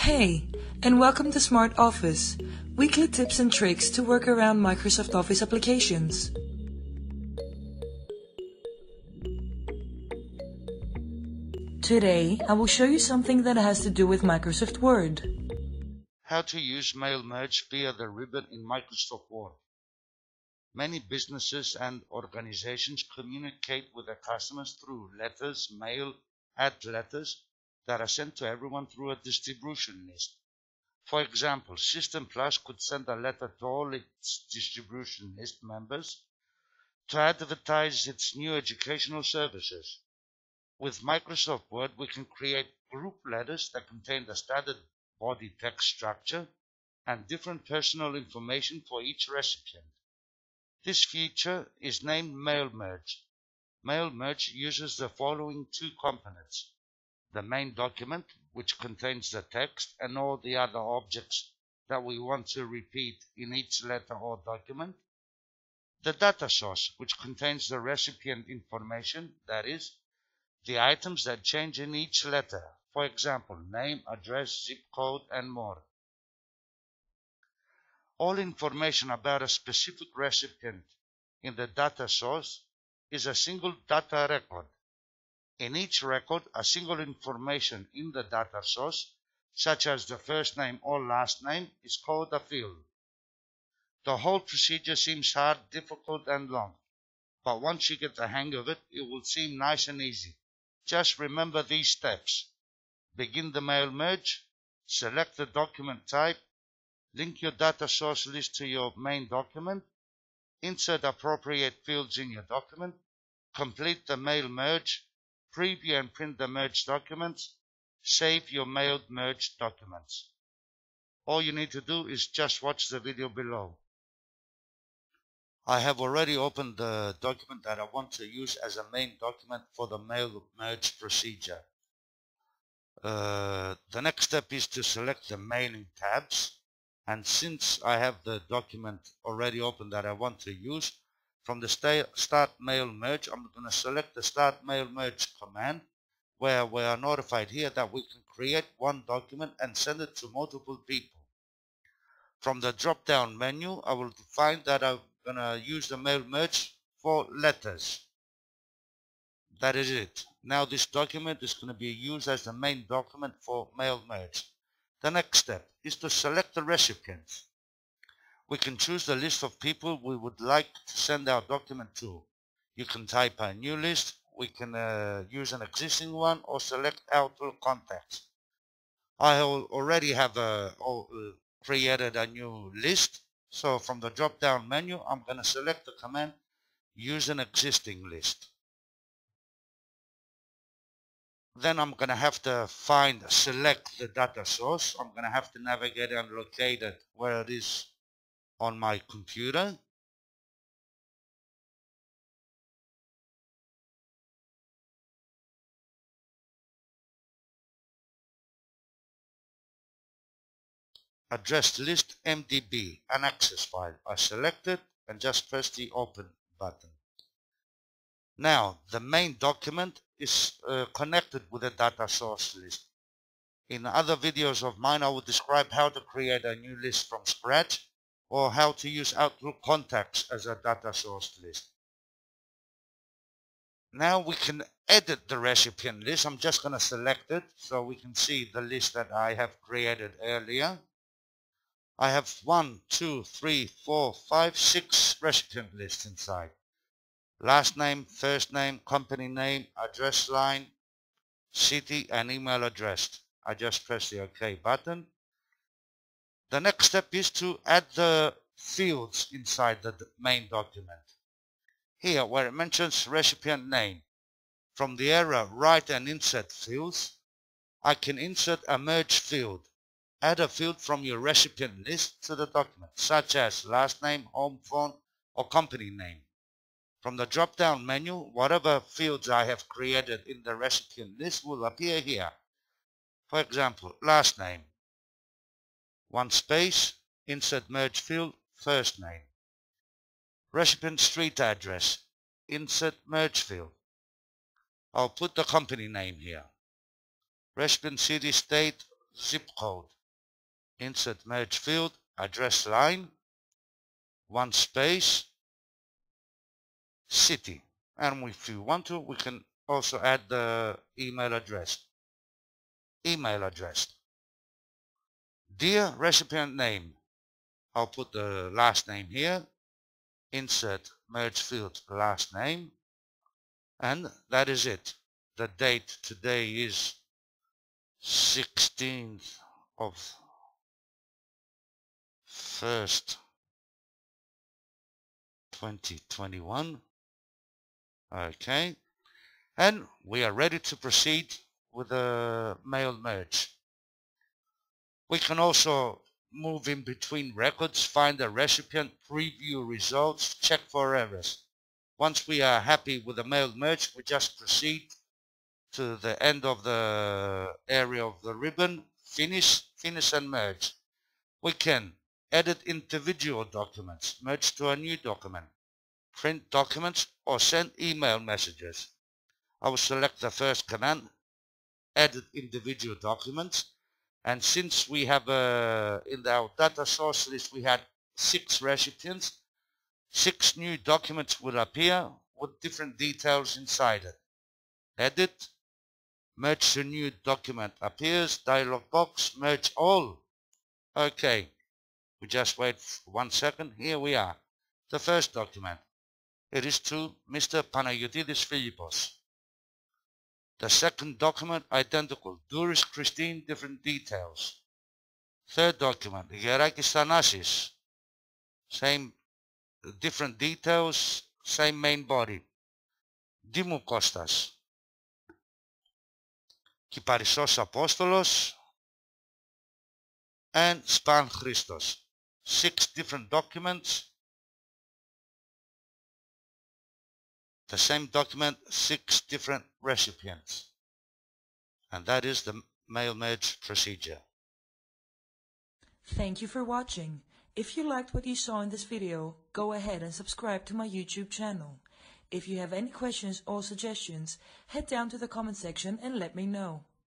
Hey, and welcome to Smart Office, weekly tips and tricks to work around Microsoft Office applications. Today, I will show you something that has to do with Microsoft Word. How to use mail merge via the ribbon in Microsoft Word. Many businesses and organizations communicate with their customers through letters, mail, ad letters that are sent to everyone through a distribution list. For example, System Plus could send a letter to all its distribution list members to advertise its new educational services. With Microsoft Word, we can create group letters that contain the standard body text structure and different personal information for each recipient. This feature is named Mail Merge. Mail Merge uses the following two components: the main document, which contains the text and all the other objects that we want to repeat in each letter or document; the data source, which contains the recipient information, that is, the items that change in each letter, for example, name, address, zip code, and more. All information about a specific recipient in the data source is a single data record. In each record, a single information in the data source, such as the first name or last name, is called a field. The whole procedure seems hard, difficult, and long, but once you get the hang of it, it will seem nice and easy. Just remember these steps. Begin the mail merge, select the document type, link your data source list to your main document, insert appropriate fields in your document, complete the mail merge, preview and print the merged documents, save your mailed merged documents. All you need to do is just watch the video below. I have already opened the document that I want to use as a main document for the mail merge procedure. The next step is to select the mailing tabs, and since I have the document already open that I want to use, from the Start Mail Merge, I'm going to select the Start Mail Merge command, where we are notified here that we can create one document and send it to multiple people. From the drop-down menu, I will find that I'm going to use the Mail Merge for letters. That is it. Now this document is going to be used as the main document for Mail Merge. The next step is to select the recipients. We can choose the list of people we would like to send our document to. You can type a new list, we can use an existing one, or select Outlook contacts. I already have created a new list, so from the drop-down menu, I'm going to select the command Use an existing list. Then I'm going to have to select the data source. I'm going to have to navigate and locate it where it is on my computer. Address list MDB, an access file. I select it and just press the open button. Now the main document is connected with the data source list. In other videos of mine, I will describe how to create a new list from scratch, or how to use Outlook contacts as a data source list. Now we can edit the recipient list. I'm just going to select it so we can see the list that I have created earlier. I have 1, 2, 3, 4, 5, 6 recipient lists inside. Last name, first name, company name, address line, city, and email address. I just press the OK button. The next step is to add the fields inside the main document. Here, where it mentions recipient name, from the area Write and Insert Fields, I can insert a merge field. Add a field from your recipient list to the document, such as last name, home phone, or company name. From the drop-down menu, whatever fields I have created in the recipient list will appear here. For example, last name, one space, insert merge field, first name. Recipient street address, insert merge field. I'll put the company name here. Recipient city, state, zip code. insert merge field, address line, one space, city. And if you want to, we can also add the email address. Email address. Dear recipient name, I'll put the last name here, insert merge field last name, and that is it. The date today is 16th of 1st 2021. Okay, and we are ready to proceed with the mail merge. We can also move in between records, find the recipient, preview results, check for errors. Once we are happy with the mail merge, we just proceed to the end of the area of the ribbon, finish and merge. We can edit individual documents, merge to a new document, print documents, or send email messages. I will select the first command, edit individual documents, and since we have in our data source list we had 6 recipients, 6 new documents will appear with different details inside it. Edit, merge to new document appears, dialog box, merge all. Okay, we just wait 1 second. Here we are. The first document. It is to Mr. Panagiotis Philippos. The second document, identical. Doris Christine, different details. Third document, Gerakis Thanasis. Same, different details, same main body. Dimou Kostas. Kiparissos Apostolos. And Span Christos. 6 different documents. The same document, 6 different recipients. And that is the mail merge procedure. Thank you for watching. If you liked what you saw in this video, go ahead and subscribe to my YouTube channel. If you have any questions or suggestions, head down to the comment section and let me know.